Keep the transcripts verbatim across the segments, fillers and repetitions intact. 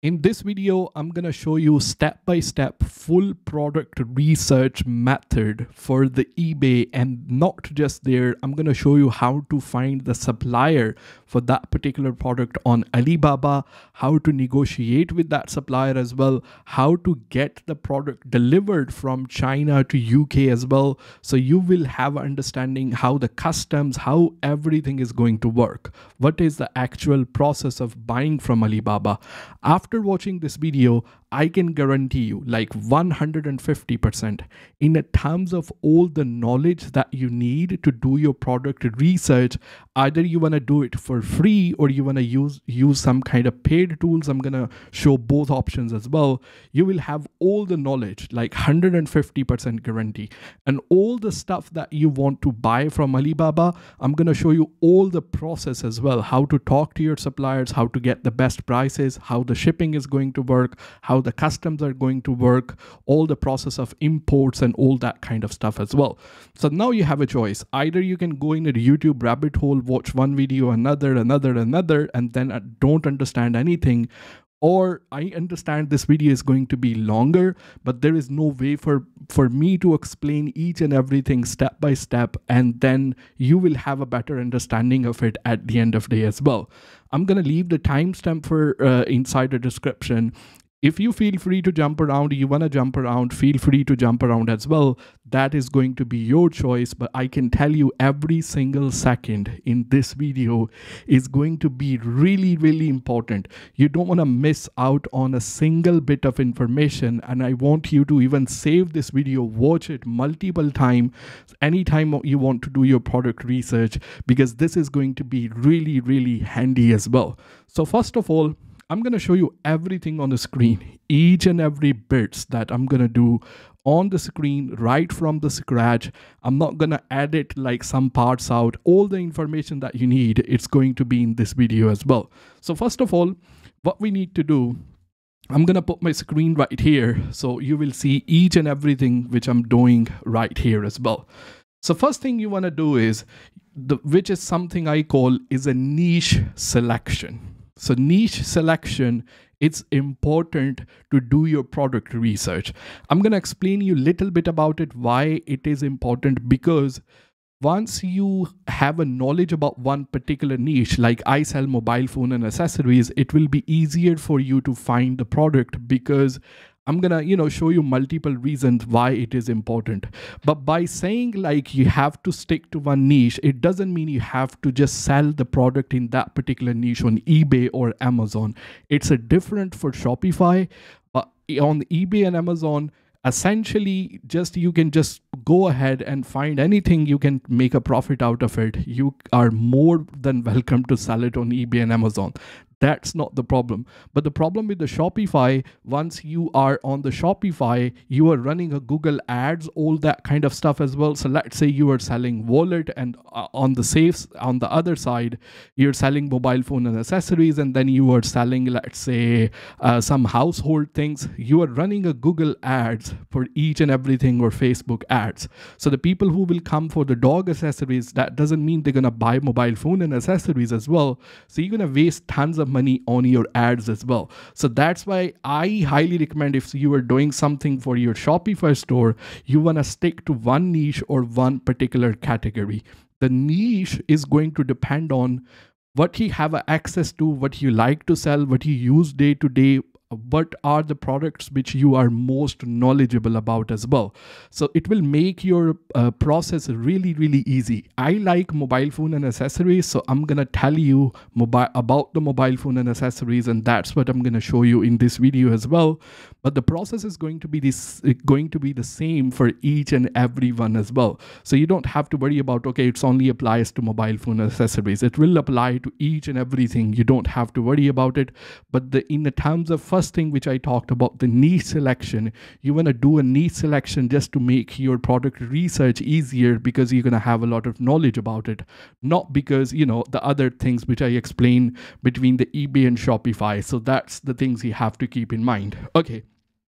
In this video, I'm going to show you step-by-step full product research method for the eBay, and not just there. I'm going to show you how to find the supplier for that particular product on Alibaba, how to negotiate with that supplier as well, how to get the product delivered from China to U K as well. So you will have an understanding how the customs, how everything is going to work. What is the actual process of buying from Alibaba? After watching this video, I can guarantee you like one hundred fifty percent in terms of all the knowledge that you need to do your product research. Either you want to do it for free or you want to use use some kind of paid tools. I'm gonna show both options as well. You will have all the knowledge, like one hundred fifty percent guarantee, and all the stuff that you want to buy from Alibaba. I'm gonna show you all the process as well, how to talk to your suppliers, how to get the best prices, how the shipping is going to work, how the customs are going to work, all the process of imports and all that kind of stuff as well. So now you have a choice. Either you can go in a YouTube rabbit hole, watch one video, another, another, another, and then don't understand anything. Or I understand this video is going to be longer, but there is no way for, for me to explain each and everything step by step, and then you will have a better understanding of it at the end of the day as well. I'm going to leave the timestamp for uh, inside the description. If you feel free to jump around, you want to jump around, feel free to jump around as well. That is going to be your choice, but I can tell you every single second in this video is going to be really, really important. You don't want to miss out on a single bit of information, and I want you to even save this video, watch it multiple times, anytime you want to do your product research, because this is going to be really, really handy as well. So first of all, I'm going to show you everything on the screen, each and every bits that I'm going to do on the screen right from the scratch. I'm not going to edit like some parts out. All the information that you need, it's going to be in this video as well. So first of all, what we need to do, I'm going to put my screen right here, so you will see each and everything which I'm doing right here as well. So first thing you want to do is, the, which is something I call is a niche selection. So niche selection, it's important to do your product research. I'm going to explain you a little bit about it, why it is important, because once you have a knowledge about one particular niche, like I sell mobile phone and accessories, it will be easier for you to find the product, because I'm gonna, you know, show you multiple reasons why it is important. But by saying like you have to stick to one niche, it doesn't mean you have to just sell the product in that particular niche on eBay or Amazon. It's a different for Shopify, but on eBay and Amazon, essentially just you can just go ahead and find anything, you can make a profit out of it. You are more than welcome to sell it on eBay and Amazon. That's not the problem. But the problem with the Shopify, once you are on the Shopify, you are running a Google ads, all that kind of stuff as well. So let's say you are selling wallet, and uh, on the safes, on the other side, you're selling mobile phone and accessories, and then you are selling, let's say, uh, some household things. You are running a Google ads for each and everything, or Facebook ads. So the people who will come for the dog accessories, that doesn't mean they're going to buy mobile phone and accessories as well. So you're going to waste tons of money on your ads as well. So that's why I highly recommend, if you are doing something for your Shopify store, you want to stick to one niche or one particular category. The niche is going to depend on what you have access to, what you like to sell, what you use day to day, what are the products which you are most knowledgeable about as well. So it will make your uh, process really, really easy. I like mobile phone and accessories, so I'm going to tell you mobile about the mobile phone and accessories, and that's what I'm going to show you in this video as well. But the process is going to be this going to be the same for each and every one as well. So you don't have to worry about, okay, it's only applies to mobile phone and accessories. It will apply to each and everything. You don't have to worry about it. But the in the terms of first thing which I talked about, the niche selection, you want to do a niche selection just to make your product research easier, because you're going to have a lot of knowledge about it, not because, you know, the other things which I explain between the eBay and Shopify. So that's the things you have to keep in mind. Okay.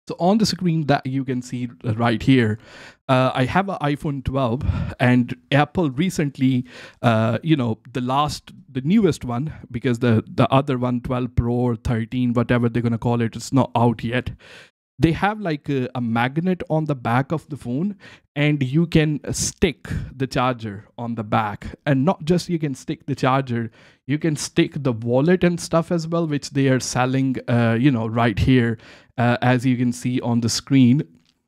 So on the screen that you can see right here, uh, I have an iPhone twelve, and Apple recently, uh, you know, the last, the newest one, because the, the other one, twelve Pro or thirteen, whatever they're going to call it, it's not out yet. They have like a, a magnet on the back of the phone, and you can stick the charger on the back. And not just you can stick the charger, you can stick the wallet and stuff as well, which they are selling, uh, you know, right here, uh, as you can see on the screen,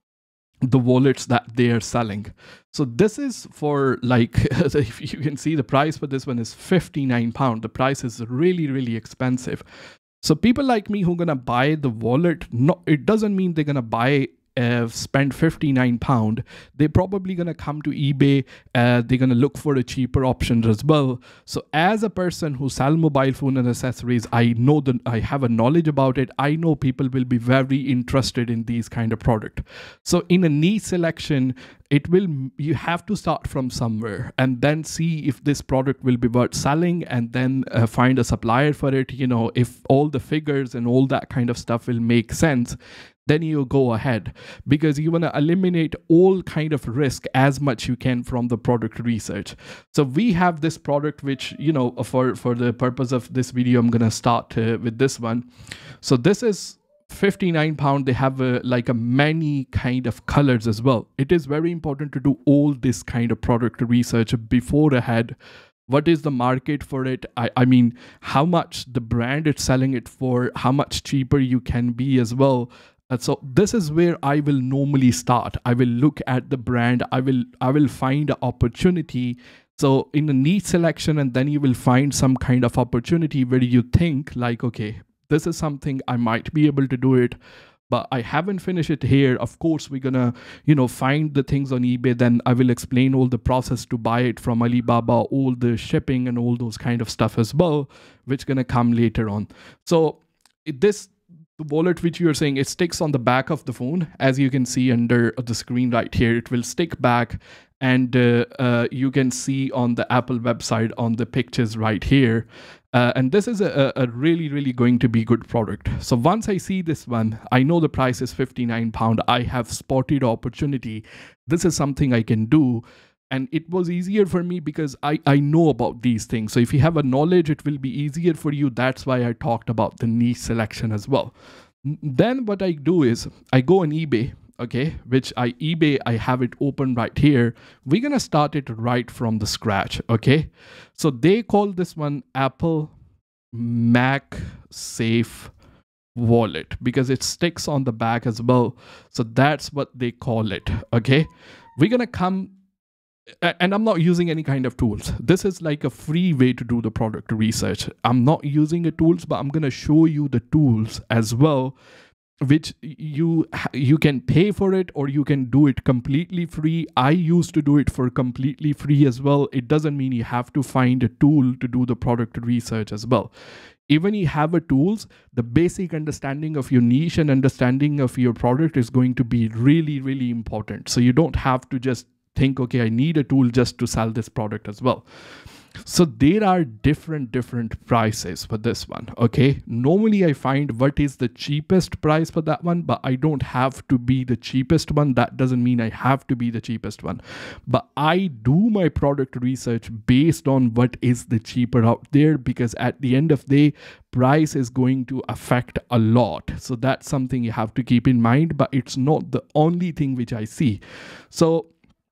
the wallets that they are selling. So this is for like, if you can see the price for this one is fifty-nine pounds. The price is really, really expensive. So people like me who are going to buy the wallet, no, it doesn't mean they're going to buy, uh, spend fifty-nine pounds. They're probably going to come to eBay. Uh, they're going to look for a cheaper option as well. So as a person who sells mobile phone and accessories, I know that I have a knowledge about it. I know people will be very interested in these kind of product. So in a niche selection, it will, you have to start from somewhere and then see if this product will be worth selling, and then uh, find a supplier for it. You know, if all the figures and all that kind of stuff will make sense, then you go ahead, because you want to eliminate all kind of risk as much you can from the product research. So we have this product, which, you know, for, for the purpose of this video, I'm going to start uh, with this one. So this is fifty-nine pounds. They have a, like a many kind of colors as well. It is very important to do all this kind of product research before ahead. What is the market for it? I, I mean, how much the brand is selling it for, how much cheaper you can be as well. Uh, so this is where I will normally start. I will look at the brand. I will I will find an opportunity. So in a niche selection, and then you will find some kind of opportunity where you think like, okay, this is something I might be able to do it, but I haven't finished it here. Of course, we're gonna, you know, find the things on eBay. Then I will explain all the process to buy it from Alibaba, all the shipping and all those kind of stuff as well, which gonna come later on. So this, the wallet which you are saying, it sticks on the back of the phone, as you can see under the screen right here. It will stick back, and uh, uh, you can see on the Apple website on the pictures right here. Uh, and this is a, a really, really going to be good product. So once I see this one, I know the price is fifty-nine pounds. I have spotted opportunity. This is something I can do. And it was easier for me because I, I know about these things. So if you have a knowledge, it will be easier for you. That's why I talked about the niche selection as well. Then what I do is I go on eBay, okay, which I eBay, I have it open right here. We're going to start it right from the scratch, okay? So they call this one Apple MagSafe wallet because it sticks on the back as well. So that's what they call it, okay? We're going to come, and I'm not using any kind of tools. This is like a free way to do the product research. I'm not using the tools, but I'm going to show you the tools as well, which you you can pay for it or you can do it completely free. I used to do it for completely free as well. It doesn't mean you have to find a tool to do the product research as well. Even you have a tools, the basic understanding of your niche and understanding of your product is going to be really, really important. So you don't have to just think, okay, I need a tool just to sell this product as well. So there are different, different prices for this one, okay? Normally I find what is the cheapest price for that one, but I don't have to be the cheapest one. That doesn't mean I have to be the cheapest one. But I do my product research based on what is the cheaper out there, because at the end of the day, price is going to affect a lot. So that's something you have to keep in mind, but it's not the only thing which I see. So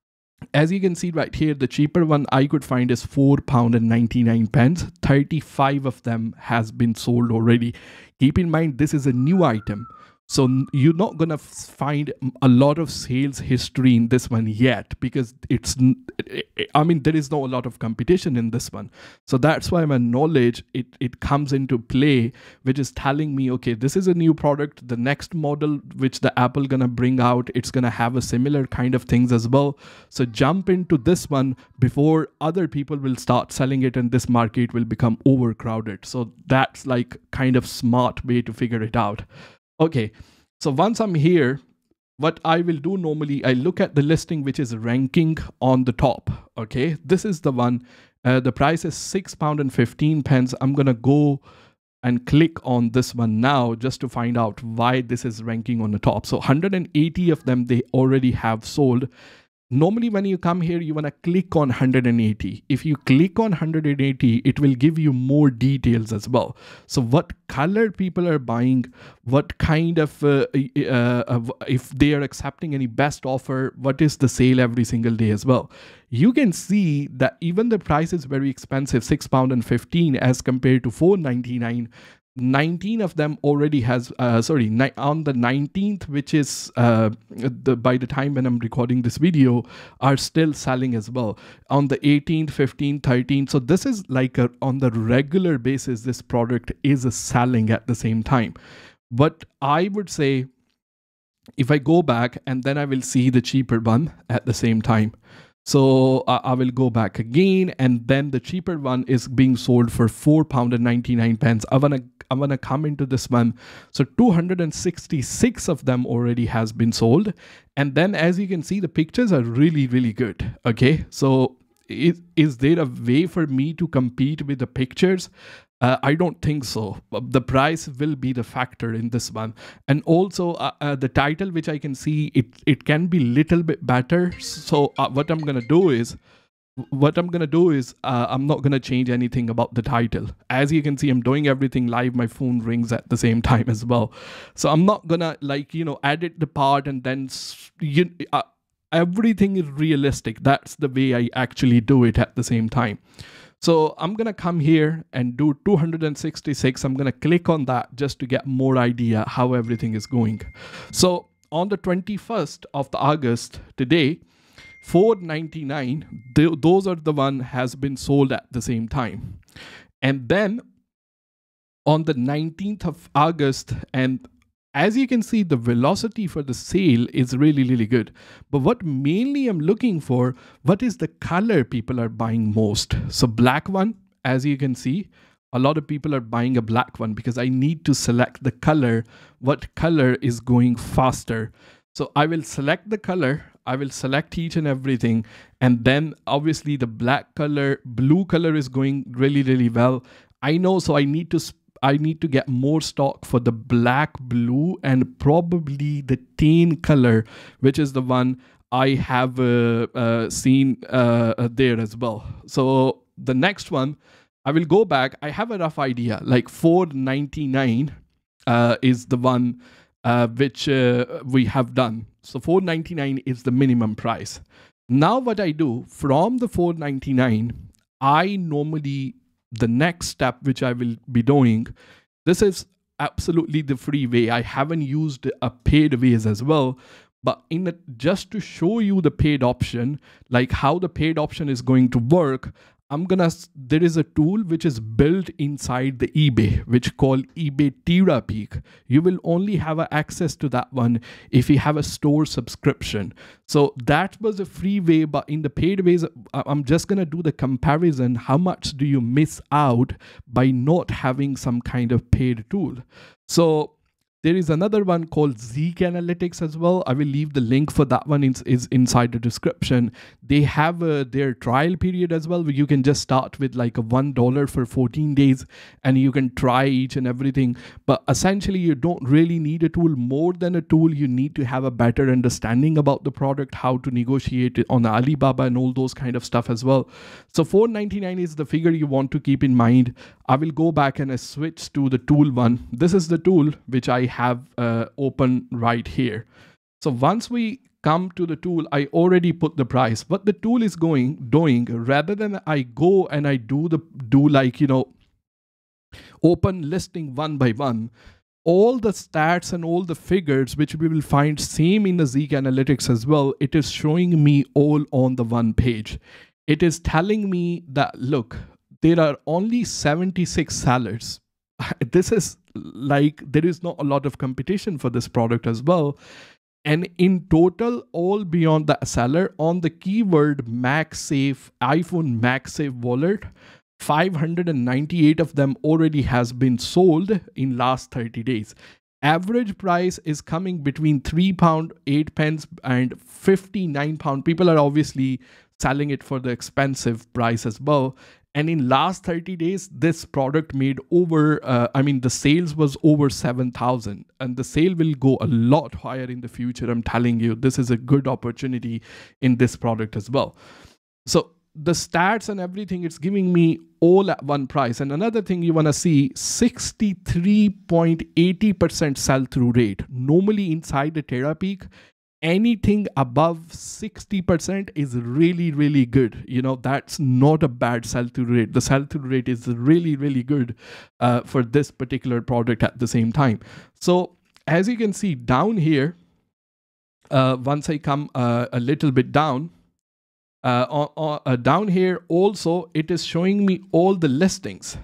as you can see right here, the cheaper one I could find is four pounds and ninety-nine pence. thirty-five of them has been sold already. Keep in mind, this is a new item. So you're not going to find a lot of sales history in this one yet, because it's, I mean, there is no a lot of competition in this one. So that's why my knowledge, it, it comes into play, which is telling me, okay, this is a new product. The next model, which the Apple going to bring out, it's going to have a similar kind of things as well. So jump into this one before other people will start selling it and this market will become overcrowded. So that's like kind of smart way to figure it out. Okay, so once I'm here, what I will do normally, I look at the listing which is ranking on the top. Okay, this is the one. Uh, the price is six pounds and fifteen pence. I'm gonna go and click on this one now just to find out why this is ranking on the top. So one hundred eighty of them, they already have sold. Normally, when you come here, you want to click on one hundred eighty. If you click on one hundred eighty, it will give you more details as well. So what color people are buying, what kind of, uh, uh, if they are accepting any best offer, what is the sale every single day as well. You can see that even the price is very expensive, six pound and fifteen as compared to four ninety-nine. nineteen of them already has uh, sorry on the nineteenth, which is uh, the by the time when I'm recording this video, are still selling as well. On the eighteenth, fifteenth, thirteenth, so this is like a, on the regular basis this product is a selling at the same time. But I would say if I go back and then I will see the cheaper one at the same time. So uh, I will go back again, and then the cheaper one is being sold for four pound and ninety-nine pence. I wanna I wanna come into this one. So two hundred sixty-six of them already has been sold, and then as you can see, the pictures are really really good. Okay, so is is there a way for me to compete with the pictures? Uh, I don't think so. The price will be the factor in this one. And also uh, uh, the title, which I can see, it, it can be little bit better. So uh, what I'm going to do is, what I'm going to do is, uh, I'm not going to change anything about the title. As you can see, I'm doing everything live. My phone rings at the same time as well. So I'm not going to like, you know, edit the part and then, you, uh, everything is realistic. That's the way I actually do it at the same time. So I'm going to come here and do two hundred sixty-six. I'm going to click on that just to get more idea how everything is going. So on the twenty-first of the August today, four ninety-nine, th those are the one has been sold at the same time. And then on the nineteenth of August, and as you can see, the velocity for the sale is really, really good. But what mainly I'm looking for, what is the color people are buying most? So black one, as you can see, a lot of people are buying a black one because I need to select the color, what color is going faster. So I will select the color, I will select each and everything. And then obviously the black color, blue color is going really, really well. I know, so I need to I need to get more stock for the black, blue, and probably the tan color, which is the one I have uh, uh, seen uh, there as well. So the next one, I will go back. I have a rough idea, like four ninety-nine uh, is the one uh, which uh, we have done. So four ninety-nine is the minimum price. Now what I do from the four ninety-nine, I normally, the next step which I will be doing, this is absolutely the free way. I haven't used a paid ways as well, but in a, just to show you the paid option, like how the paid option is going to work, I'm gonna, there is a tool which is built inside the eBay, which called eBay Terapeak. You will only have access to that one if you have a store subscription. So that was a free way, but in the paid ways, I'm just gonna do the comparison. How much do you miss out by not having some kind of paid tool? So there is another one called Zik Analytics as well. I will leave the link for that one is, is inside the description. They have uh, their trial period as well, where you can just start with like a one dollar for fourteen days and you can try each and everything. But essentially you don't really need a tool. More than a tool, you need to have a better understanding about the product, how to negotiate it on Alibaba and all those kind of stuff as well. So four ninety-nine is the figure you want to keep in mind. I will go back and I switch to the tool one. This is the tool which I have uh, open right here. So once we come to the tool, I already put the price. What the tool is going doing, rather than I go and I do the do like, you know, open listing one by one, all the stats and all the figures which we will find same in the Zik Analytics as well, it is showing me all on the one page. It is telling me that, look, there are only seventy-six sellers. This is like, there is not a lot of competition for this product as well. And in total, all beyond the seller on the keyword MagSafe, iPhone MagSafe wallet, five hundred ninety-eight of them already has been sold in last thirty days. Average price is coming between three pound eight pence and fifty-nine pound. People are obviously selling it for the expensive price as well. And in last thirty days, this product made over, uh, I mean, the sales was over seven thousand, and the sale will go a lot higher in the future. I'm telling you, this is a good opportunity in this product as well. So the stats and everything, it's giving me all at one price. And another thing you want to see, sixty-three point eight zero percent sell-through rate. Normally inside the Terapeak, anything above sixty percent is really, really good. You know, that's not a bad sell-through rate. The sell-through rate is really, really good uh, for this particular product at the same time. So as you can see down here, uh, once I come uh, a little bit down, uh, uh, uh, down here also, it is showing me all the listings.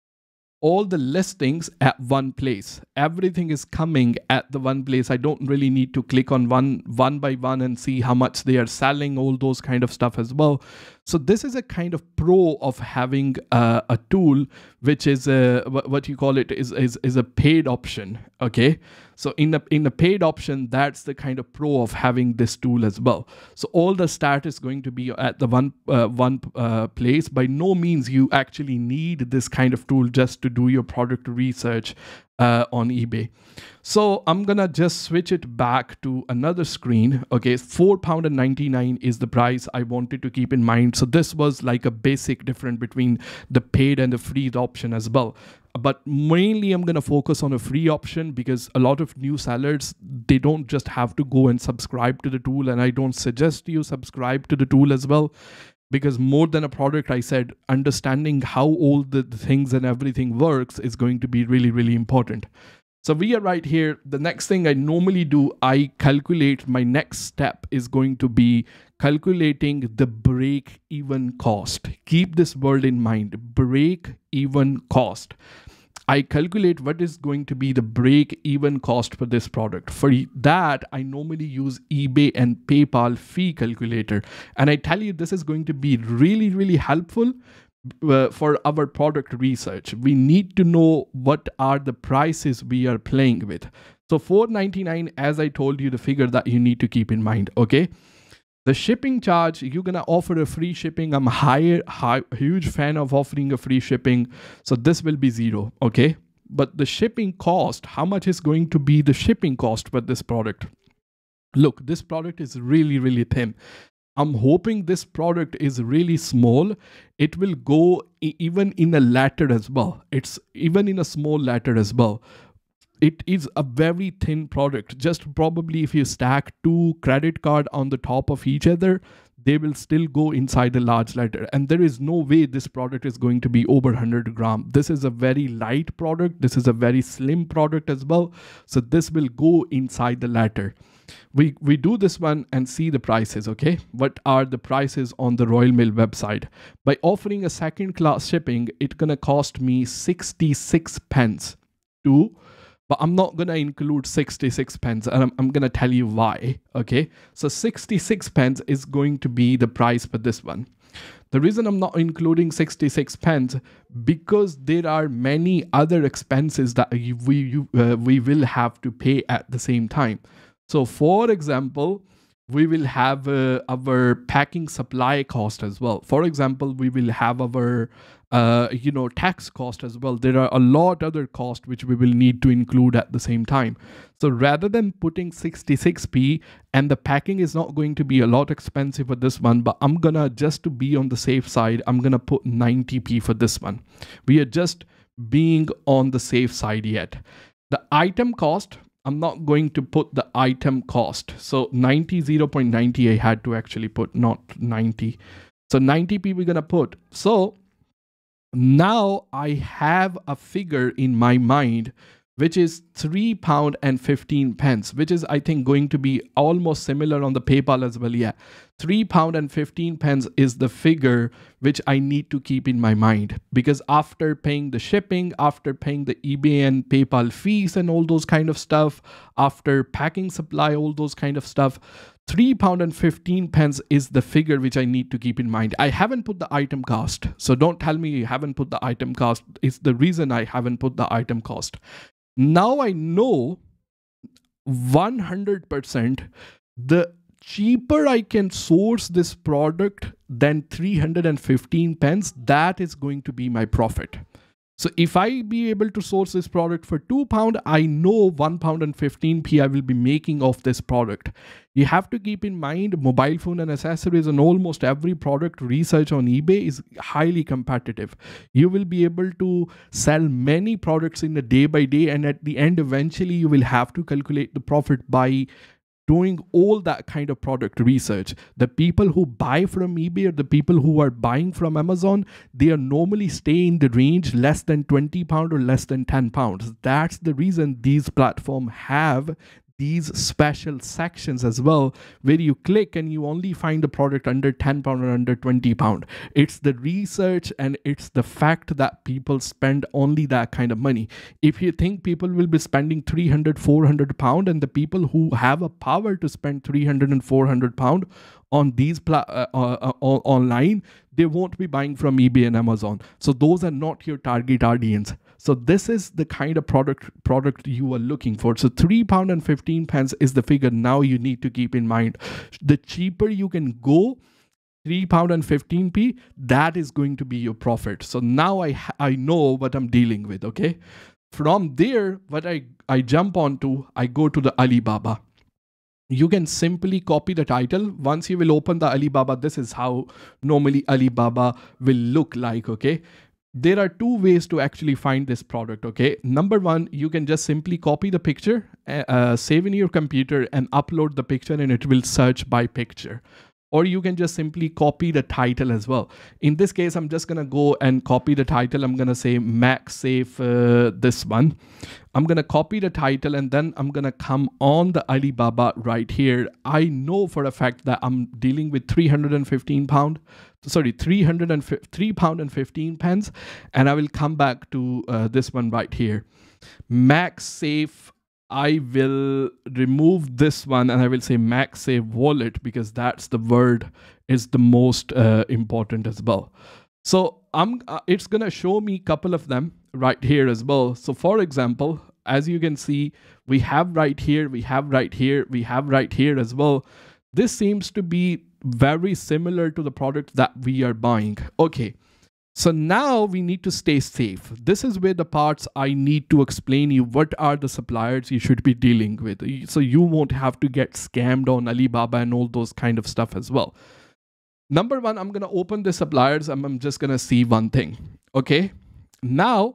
All the listings at one place. Everything is coming at the one place. I don't really need to click on one one by one and see how much they are selling, all those kind of stuff as well. So this is a kind of pro of having uh, a tool which is a, what you call it is, is, is a paid option. Okay. So in a, in a paid option, that's the kind of pro of having this tool as well. So all the stat is going to be at the one, uh, one uh, place. By no means you actually need this kind of tool just to do your product research uh, on eBay. So I'm gonna just switch it back to another screen. Okay, four pound and ninety-nine is the price I wanted to keep in mind. So this was like a basic difference between the paid and the free option as well. But mainly I'm going to focus on a free option because a lot of new sellers, they don't just have to go and subscribe to the tool. And I don't suggest you subscribe to the tool as well, because more than a product, I said, understanding how all the things and everything works is going to be really, really important. So we are right here. The next thing I normally do, I calculate, my next step is going to be calculating the break-even cost. Keep this word in mind, break-even cost. I calculate what is going to be the break-even cost for this product. For that, I normally use eBay and PayPal fee calculator. And I tell you, this is going to be really, really helpful Uh, for our product research. We need to know what are the prices we are playing with. So four ninety-nine, as I told you, the figure that you need to keep in mind. Okay, the shipping charge, you're gonna offer a free shipping. I'm high, high huge fan of offering a free shipping, so this will be zero. Okay, but the shipping cost, how much is going to be the shipping cost for this product? Look, this product is really, really thin. I'm hoping this product is really small. It will go even in a letter as well. It's even in a small letter as well. It is a very thin product. Just probably if you stack two credit cards on the top of each other, they will still go inside a large letter. And there is no way this product is going to be over one hundred grams. This is a very light product. This is a very slim product as well. So this will go inside the letter. We, we do this one and see the prices, okay? What are the prices on the Royal Mail website? By offering a second class shipping, it's gonna cost me sixty-six pence to, but I'm not gonna include sixty-six pence, and I'm, I'm gonna tell you why, okay? So sixty-six pence is going to be the price for this one. The reason I'm not including sixty-six pence, because there are many other expenses that we, you, uh, we will have to pay at the same time. So for example, we will have uh, our packing supply cost as well. For example, we will have our, uh, you know, tax cost as well. There are a lot other costs which we will need to include at the same time. So rather than putting sixty-six p, and the packing is not going to be a lot expensive for this one, but I'm gonna, just to be on the safe side, I'm gonna put ninety p for this one. We are just being on the safe side yet. The item cost, I'm not going to put the item cost. So ninety, zero point nine zero I had to actually put, not ninety. So ninety p we're gonna put. So now I have a figure in my mind, which is three pound and fifteen pence, which is, I think, going to be almost similar on the PayPal as well. Yeah, three pound and fifteen pence is the figure which I need to keep in my mind, because after paying the shipping, after paying the eBay and PayPal fees and all those kind of stuff, after packing supply, all those kind of stuff, three pound and fifteen pence is the figure which I need to keep in mind. I haven't put the item cost, so don't tell me you haven't put the item cost. It's the reason I haven't put the item cost. Now I know one hundred percent the cheaper I can source this product, then three hundred fifteen pence, that is going to be my profit. So if I be able to source this product for two pound, I know one pound and fifteen p I will be making off this product. You have to keep in mind mobile phone and accessories and almost every product research on eBay is highly competitive. You will be able to sell many products in a day by day, and at the end, eventually you will have to calculate the profit by doing all that kind of product research. The people who buy from eBay or the people who are buying from Amazon, they are normally stay in the range less than twenty pounds or less than ten pounds. That's the reason these platforms have these special sections as well, where you click and you only find the product under ten pound or under twenty pound. It's the research and it's the fact that people spend only that kind of money. If you think people will be spending three hundred, four hundred pound, and the people who have a power to spend three hundred and four hundred pound on these pla uh, uh, uh, online, they won't be buying from eBay and Amazon. So those are not your target audience. So this is the kind of product product you are looking for. So three pound and fifteen pence is the figure now you need to keep in mind. The cheaper you can go, three pound and fifteen p, that is going to be your profit. So now I I know what I'm dealing with. Okay, from there, what I I jump onto, I go to the Alibaba. You can simply copy the title. Once you will open the Alibaba, this is how normally Alibaba will look like. Okay, there are two ways to actually find this product. Okay, number one, you can just simply copy the picture, uh, save in your computer and upload the picture, and it will search by picture. Or you can just simply copy the title as well. In this case, I'm just gonna go and copy the title. I'm gonna say MagSafe, uh, this one. I'm gonna copy the title and then I'm gonna come on the Alibaba right here. I know for a fact that I'm dealing with three hundred fifteen pound, sorry, three hundred three pound and fifteen pence. And I will come back to uh, this one right here. MagSafe. I will remove this one and I will say MagSafe wallet, because that's the word is the most uh, important as well. So I'm, uh, it's gonna show me a couple of them right here as well. So for example, as you can see, we have right here, we have right here, we have right here as well. This seems to be very similar to the product that we are buying. Okay. So now we need to stay safe. This is where the parts I need to explain you what are the suppliers you should be dealing with. So you won't have to get scammed on Alibaba and all those kind of stuff as well. Number one, I'm going to open the suppliers and I'm just going to see one thing. Okay. Now,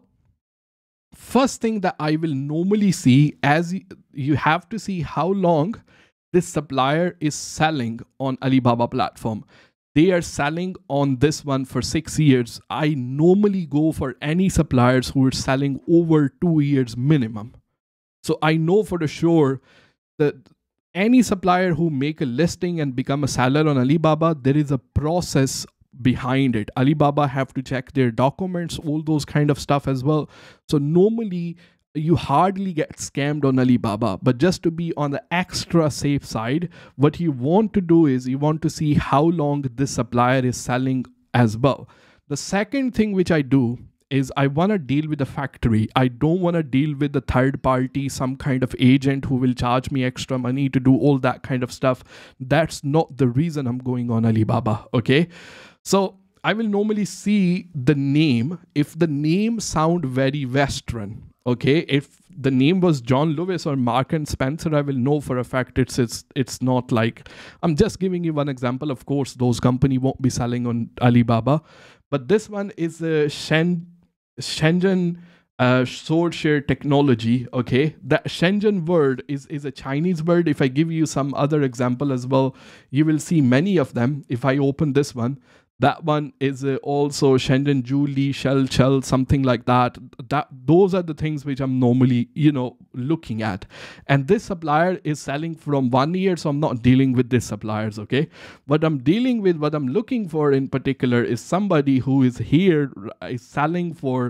first thing that I will normally see, as you have to see how long this supplier is selling on Alibaba platform. They are selling on this one for six years. I normally go for any suppliers who are selling over two years minimum. So I know for the sure that any supplier who make a listing and become a seller on Alibaba, there is a process behind it. Alibaba have to check their documents, all those kind of stuff as well. So normally you hardly get scammed on Alibaba, but just to be on the extra safe side, what you want to do is you want to see how long this supplier is selling as well. The second thing which I do is I want to deal with the factory. I don't want to deal with the third party, some kind of agent who will charge me extra money to do all that kind of stuff. That's not the reason I'm going on Alibaba. Okay. So I will normally see the name. If the name sound very Western, okay, if the name was John Lewis or Mark and Spencer, I will know for a fact it's it's it's not like, I'm just giving you one example. Of course, those company won't be selling on Alibaba, but this one is a Shen, Shenzhen uh, sword share technology. Okay, that Shenzhen word is is a Chinese word. If I give you some other example as well, you will see many of them. If I open this one, that one is uh, also Shenzhen Julie, Shell, Shell, something like that. That those are the things which I'm normally, you know, looking at. And this supplier is selling from one year, so I'm not dealing with these suppliers, okay? What I'm dealing with, what I'm looking for in particular is somebody who is here, is selling for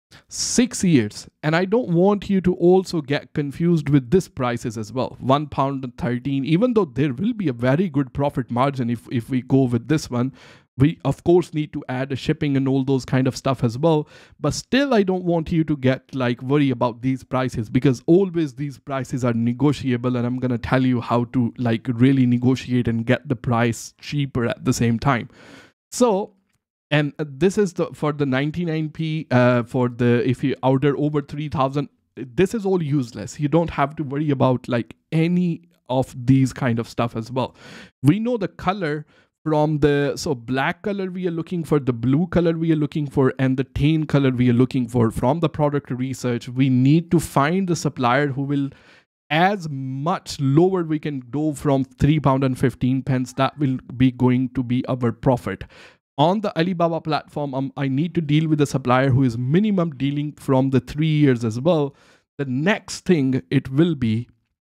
six years. And I don't want you to also get confused with this prices as well. One pound and thirteen, even though there will be a very good profit margin if, if we go with this one. We, of course, need to add a shipping and all those kind of stuff as well. But still, I don't want you to get like worry about these prices, because always these prices are negotiable. And I'm going to tell you how to like really negotiate and get the price cheaper at the same time. So, and this is the for the ninety-nine p uh, for the if you order over three thousand, this is all useless. You don't have to worry about like any of these kind of stuff as well. We know the color from the, so black color we are looking for, the blue color we are looking for, and the tan color we are looking for. From the product research, we need to find the supplier who will, as much lower we can go from three pound and fifteen pence, that will be going to be our profit. On the Alibaba platform, um, I need to deal with a supplier who is minimum dealing from the three years as well. The next thing it will be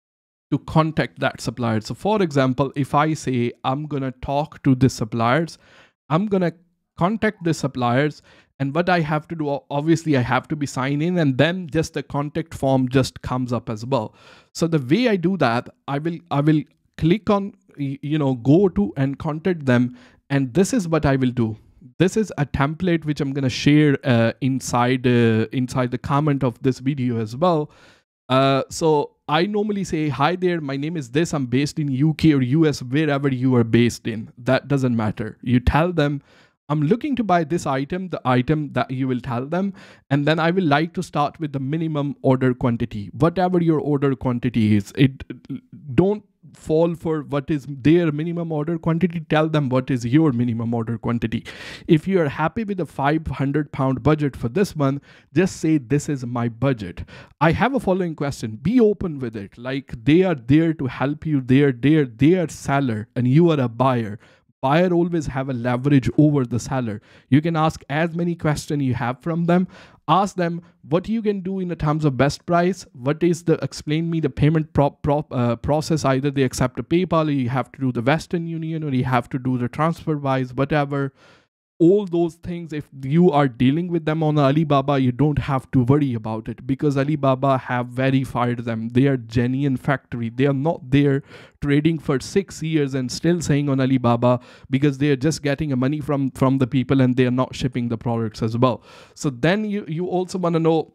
to contact that supplier. So for example, if I say I'm gonna talk to the suppliers, I'm gonna contact the suppliers, and what I have to do, obviously I have to be signed in, and then just the contact form just comes up as well. So the way I do that, I will I will click on, you know, go to and contact them, and this is what I will do. This is a template which I'm gonna share uh, inside uh, inside the comment of this video as well. Uh, so I normally say, hi there, my name is this, I'm based in U K or U S, wherever you are based in. That doesn't matter. You tell them, I'm looking to buy this item, the item that you will tell them, and then I will like to start with the minimum order quantity. Whatever your order quantity is, it don't fall for what is their minimum order quantity. Tell them what is your minimum order quantity. If you are happy with a five hundred pound budget for this one, just say this is my budget. I have a following question. Be open with it. Like, they are there to help you. They are there. They are seller and you are a buyer. Buyer always have a leverage over the seller. You can ask as many questions you have from them. Ask them what you can do in the terms of best price. What is the, explain me the payment prop, prop, uh, process. Either they accept a PayPal, or you have to do the Western Union, or you have to do the TransferWise, whatever. All those things, if you are dealing with them on Alibaba, you don't have to worry about it, because Alibaba have verified them. They are genuine factory. They are not there trading for six years and still saying on Alibaba, because they are just getting money from from the people and they are not shipping the products as well. So then you you also want to know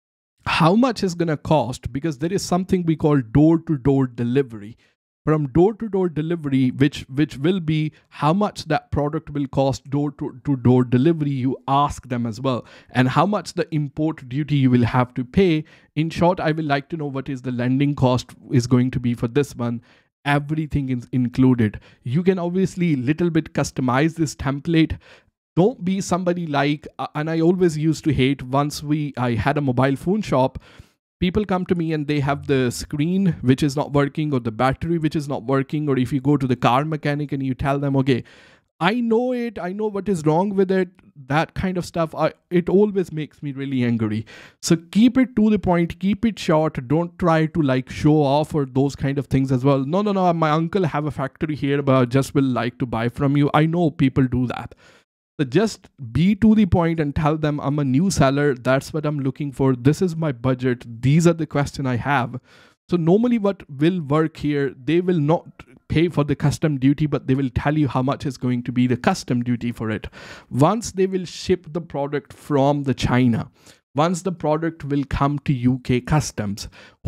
how much is going to cost, because there is something we call door-to-door delivery. From door-to-door delivery, which which will be how much that product will cost door-to-door delivery, you ask them as well, and how much the import duty you will have to pay. In short, I will like to know what is the landing cost is going to be for this one. Everything is included. You can obviously little bit customize this template. Don't be somebody like, uh, and I always used to hate, once we I had a mobile phone shop, people come to me and they have the screen which is not working, or the battery which is not working, or if you go to the car mechanic and you tell them, okay, I know it, I know what is wrong with it, that kind of stuff, I, it always makes me really angry. So keep it to the point, keep it short. Don't try to like show off or those kind of things as well. No, no, no, my uncle have a factory here, but I just will like to buy from you. I know people do that. So just be to the point and tell them, I'm a new seller. That's what I'm looking for. This is my budget. These are the questions I have. So normally what will work here, they will not pay for the custom duty, but they will tell you how much is going to be the custom duty for it. Once they will ship the product from the China, once the product will come to U K customs,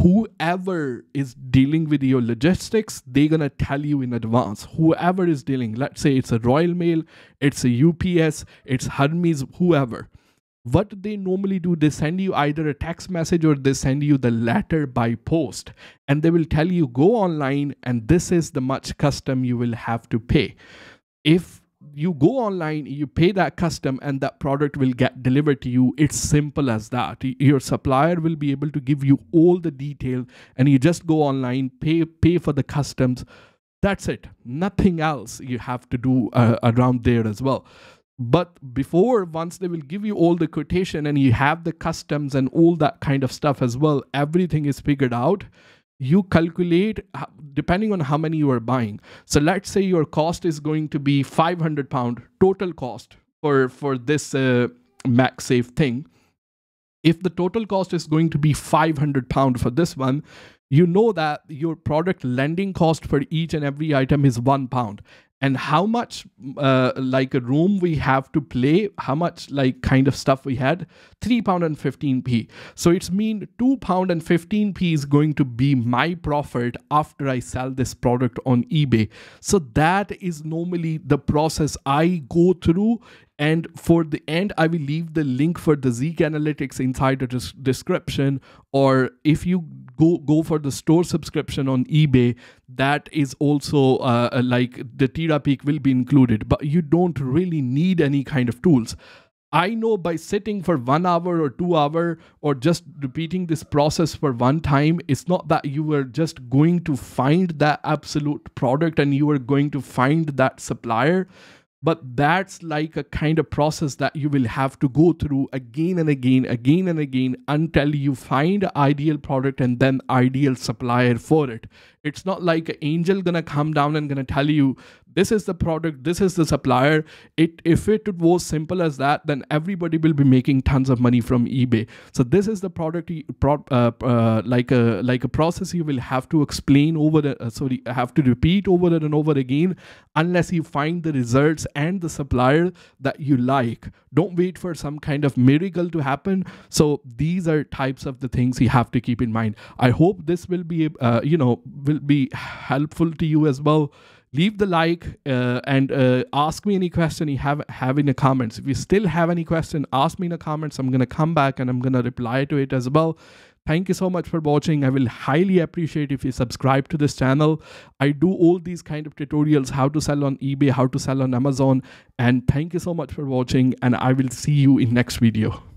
whoever is dealing with your logistics, they're going to tell you in advance. Whoever is dealing, let's say it's a Royal Mail, it's a U P S, it's Hermes, whoever. What they normally do, they send you either a text message or they send you the letter by post. And they will tell you, go online and this is the much custom you will have to pay. If you go online, you pay that custom and that product will get delivered to you. It's simple as that. Your supplier will be able to give you all the detail, and you just go online, pay pay for the customs. That's it. Nothing else you have to do uh, around there as well. But before, once they will give you all the quotation and you have the customs and all that kind of stuff as well, everything is figured out. You calculate depending on how many you are buying. So let's say your cost is going to be five hundred pound total cost for, for this uh, MagSafe thing. If the total cost is going to be five hundred pound for this one, you know that your product landing cost for each and every item is one pound. and how much uh, like a room we have to play, how much like kind of stuff we had, three pound and fifteen p. So it's mean two pound and fifteen p is going to be my profit after I sell this product on eBay. So that is normally the process I go through. And for the end, I will leave the link for the Zik Analytics inside the des description. Or if you go go for the store subscription on eBay, that is also uh, like the Terapeak will be included. But you don't really need any kind of tools. I know by sitting for one hour or two hour or just repeating this process for one time, it's not that you are just going to find that absolute product and you are going to find that supplier. But that's like a kind of process that you will have to go through again and again, again and again until you find an ideal product and then ideal supplier for it. It's not like an angel gonna come down and gonna tell you, this is the product, this is the supplier. It if it was simple as that, then everybody will be making tons of money from eBay. So this is the product, uh, uh, like a like a process you will have to explain over the uh, sorry, have to repeat over and over again unless you find the results and the supplier that you like. Don't wait for some kind of miracle to happen. So these are types of the things you have to keep in mind. I hope this will be uh, you know will be helpful to you as well. Leave the like uh, and uh, ask me any question you have have in the comments. If you still have any question, ask me in the comments. I'm gonna come back and I'm gonna reply to it as well. Thank you so much for watching. I will highly appreciate if you subscribe to this channel. I do all these kind of tutorials, how to sell on eBay, how to sell on Amazon. And thank you so much for watching, and I will see you in next video.